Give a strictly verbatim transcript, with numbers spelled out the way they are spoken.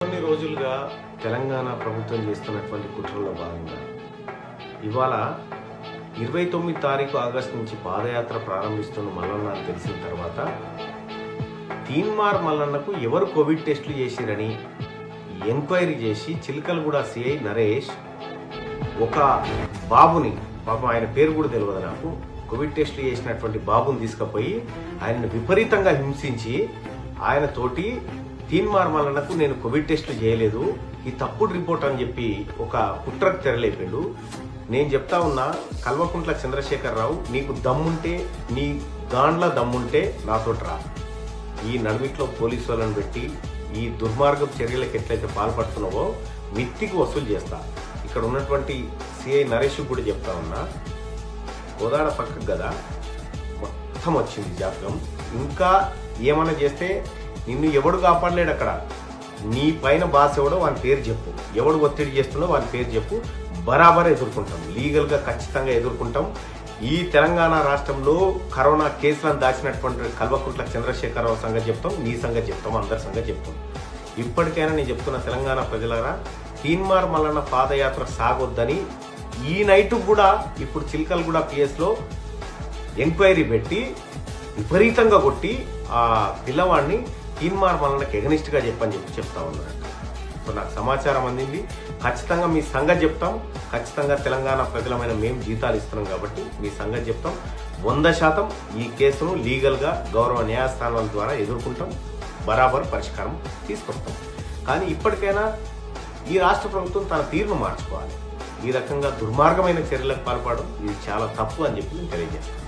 కొన్ని రోజులుగా తెలంగాణ ప్రభుత్వం చేస్తున్నటువంటి కుట్రలో భాగంగా ఇవాళ ఇరవై తొమ్మిది తారీఖు ఆగస్టు నుంచి పాదయాత్ర ప్రారంభిస్తున్న మల్లన్న అని తెలిసిన తర్వాత తీన్మార్ మల్లన్నకు ఎవరు కోవిడ్ టెస్టులు చేసిరని ఎంక్వైరీ చేసి చిలకలగూడ సిఐ నరేష్ ఒక బాబుని, పాపం ఆయన పేరు కూడా తెలియదు నాకు, కోవిడ్ టెస్టులు చేసినటువంటి బాబుని తీసుకుపోయి ఆయనను విపరీతంగా హింసించి ఆయన తోటి తీన్మార్ మల్లన్నకు నేను కోవిడ్ టెస్టులు చేయలేదు, ఈ తప్పుడు రిపోర్ట్ అని చెప్పి ఒక కుట్రకు తెరలేపాడు. నేను చెప్తా ఉన్నా, కల్వకుంట్ల చంద్రశేఖరరావు, నీకు దమ్ముంటే, నీ గాండ్ల దమ్ముంటే నాతోటి రా. ఈ నడుమిట్లో పోలీసు వాళ్ళని పెట్టి ఈ దుర్మార్గపు చర్యలకు ఎట్లయితే పాల్పడుతున్నావో మిత్తికి వసూలు చేస్తా. ఇక్కడ ఉన్నటువంటి సిఐ నరేష్ కూడా చెప్తా ఉన్నా, గోదాడ పక్కకు కదా మొత్తం వచ్చింది జాతకం. ఇంకా ఏమన్నా చేస్తే నిన్ను ఎవడు కాపాడలేడు. అక్కడ నీ పైన బాస్ ఎవడో వాని పేరు చెప్పు, ఎవడు ఒత్తిడి చేస్తున్నో వాని పేరు చెప్పు, బరాబర్ ఎదుర్కొంటాం, లీగల్గా ఖచ్చితంగా ఎదుర్కొంటాం. ఈ తెలంగాణ రాష్ట్రంలో కరోనా కేసులను దాచినటువంటి కల్వకుంట్ల చంద్రశేఖరరావు సంగతి చెప్తాం, నీ సంగతి చెప్తాం, అందరి సంగతి చెప్తాం. ఇప్పటికైనా నేను చెప్తున్న తెలంగాణ ప్రజలారా, తీన్మార్ మల్లన్న పాదయాత్ర సాగొద్దని ఈ నైట్ కూడా ఇప్పుడు చిలకలగూడ పిఎస్లో ఎంక్వైరీ పెట్టి విపరీతంగా కొట్టి ఆ పిల్లవాడిని తీన్మార్ మల్లన్నకి ఎగనిస్ట్గా చెప్పని చెప్పి చెప్తా ఉన్నారు. సో నాకు సమాచారం అందింది. ఖచ్చితంగా మీ సంగతి చెప్తాం. ఖచ్చితంగా తెలంగాణ ప్రజలమైన మేము జీతాలు ఇస్తున్నాం కాబట్టి మీ సంగతి చెప్తాం. వంద శాతం ఈ కేసును లీగల్గా గౌరవ న్యాయస్థానాల ద్వారా ఎదుర్కొంటాం, బరాబర్ పరిష్కారం తీసుకొస్తాం. కానీ ఇప్పటికైనా ఈ రాష్ట్ర ప్రభుత్వం తన తీరును మార్చుకోవాలి. ఈ రకంగా దుర్మార్గమైన చర్యలకు పాల్పడడం ఇది చాలా తప్పు అని చెప్పి నేను తెలియజేస్తాను.